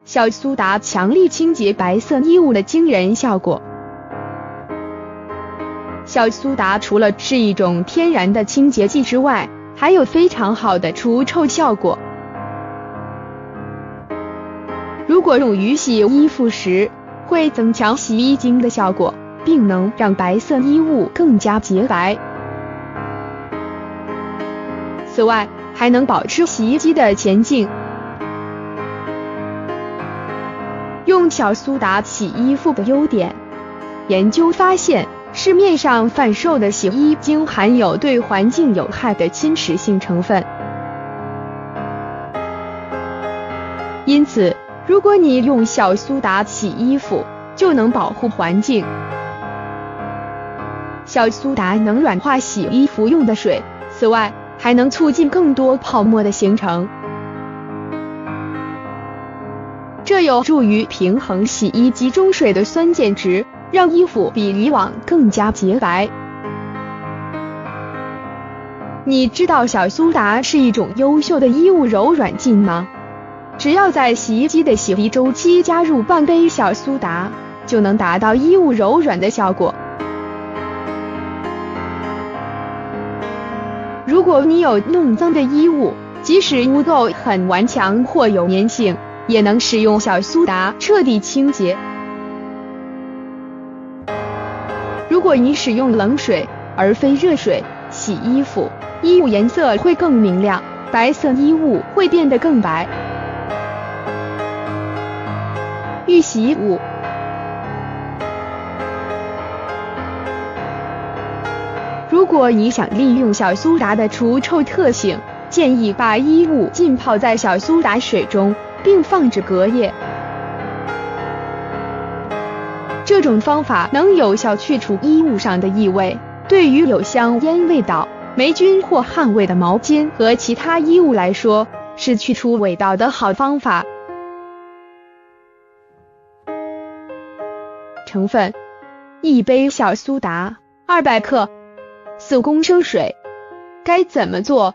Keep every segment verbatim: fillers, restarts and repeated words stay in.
小苏打强力清洁白色衣物的惊人效果。小苏打除了是一种天然的清洁剂之外，还有非常好的除臭效果。如果用于洗衣服时，会增强洗衣精的效果，并能让白色衣物更加洁白。此外，还能保持洗衣机的前进。用小苏打洗衣服的优点，研究发现，市面上贩售的洗衣精含有对环境有害的侵蚀性成分，因此，如果你用小苏打洗衣服，就能保护环境。小苏打能软化洗衣服用的水，此外，还能促进更多泡沫的形成，这有助于平衡洗衣机中水的酸碱值，让衣服比以往更加洁白。你知道小苏打是一种优秀的衣物柔软剂吗？只要在洗衣机的洗涤周期加入半杯小苏打，就能达到衣物柔软的效果。如果你有弄脏的衣物，即使污垢很顽强或有粘性，也能使用小苏打彻底清洁。如果你使用冷水而非热水洗衣服，衣物颜色会更明亮，白色衣物会变得更白。预洗五，如果你想利用小苏打的除臭特性，建议把衣物浸泡在小苏打水中，并放置隔夜。这种方法能有效去除衣物上的异味，对于有香烟味道、霉菌或汗味的毛巾和其他衣物来说，是去除味道的好方法。成分：一杯小苏打，二百克，四公升水。该怎么做？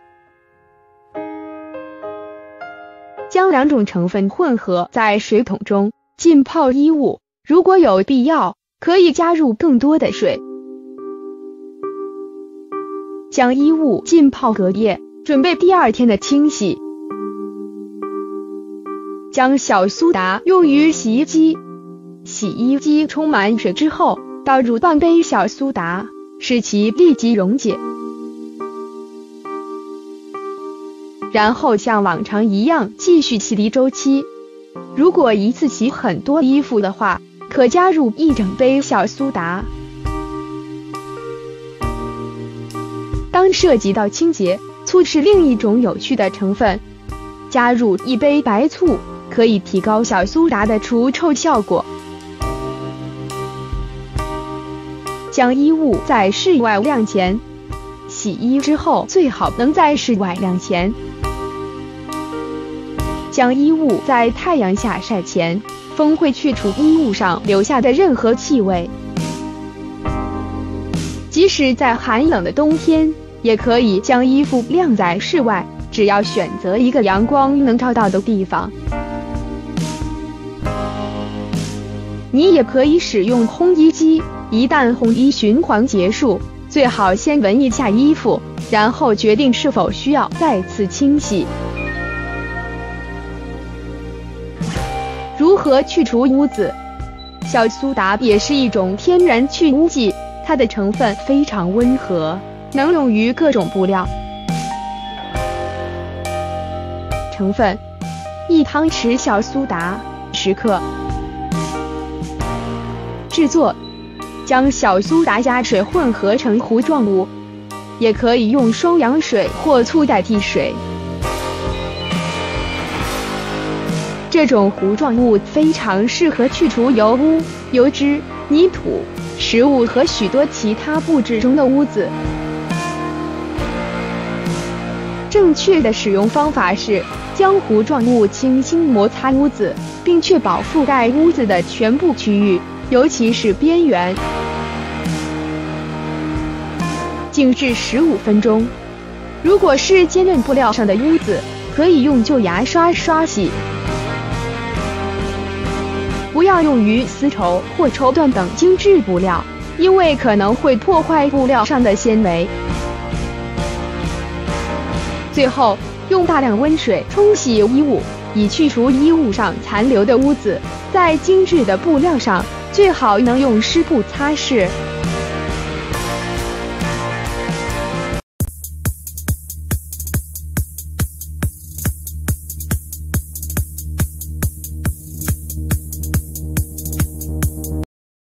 将两种成分混合在水桶中浸泡衣物，如果有必要，可以加入更多的水。将衣物浸泡隔夜，准备第二天的清洗。将小苏打用于洗衣机，洗衣机充满水之后，倒入半杯小苏打，使其立即溶解。然后像往常一样继续洗涤周期。如果一次洗很多衣服的话，可加入一整杯小苏打。当涉及到清洁，醋是另一种有趣的成分。加入一杯白醋，可以提高小苏打的除臭效果。将衣物在室外晾前，洗衣之后最好能在室外晾前。将衣物在太阳下晒前，风会去除衣物上留下的任何气味。即使在寒冷的冬天，也可以将衣服晾在室外，只要选择一个阳光能照到的地方。你也可以使用烘衣机，一旦烘衣循环结束，最好先闻一下衣服，然后决定是否需要再次清洗。如何去除污渍？小苏打也是一种天然去污剂，它的成分非常温和，能用于各种布料。成分：一汤匙小苏打，十克。制作：将小苏打加水混合成糊状物，也可以用双氧水或醋代替水。这种糊状物非常适合去除油污、油脂、泥土、食物和许多其他物质中的污渍。正确的使用方法是将糊状物轻轻摩擦污渍，并确保覆盖污渍的全部区域，尤其是边缘。静置十五分钟。如果是坚韧布料上的污渍，可以用旧牙刷刷洗。 不要用于丝绸或绸缎等精致布料，因为可能会破坏布料上的纤维。最后，用大量温水冲洗衣物，以去除衣物上残留的污渍。在精致的布料上，最好能用湿布擦拭。